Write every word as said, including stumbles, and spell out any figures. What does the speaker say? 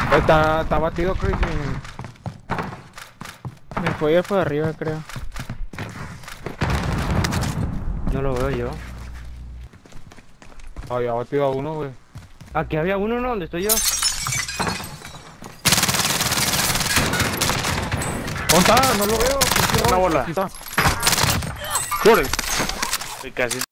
Está, está batido Chris. Me fue a ir por arriba, creo. No lo veo yo. Había batido a uno, güey. Aquí había uno, ¿no? ¿Dónde estoy yo? ¿Dónde está? No lo veo. Una bola. Aquí está. Corre. Estoy casi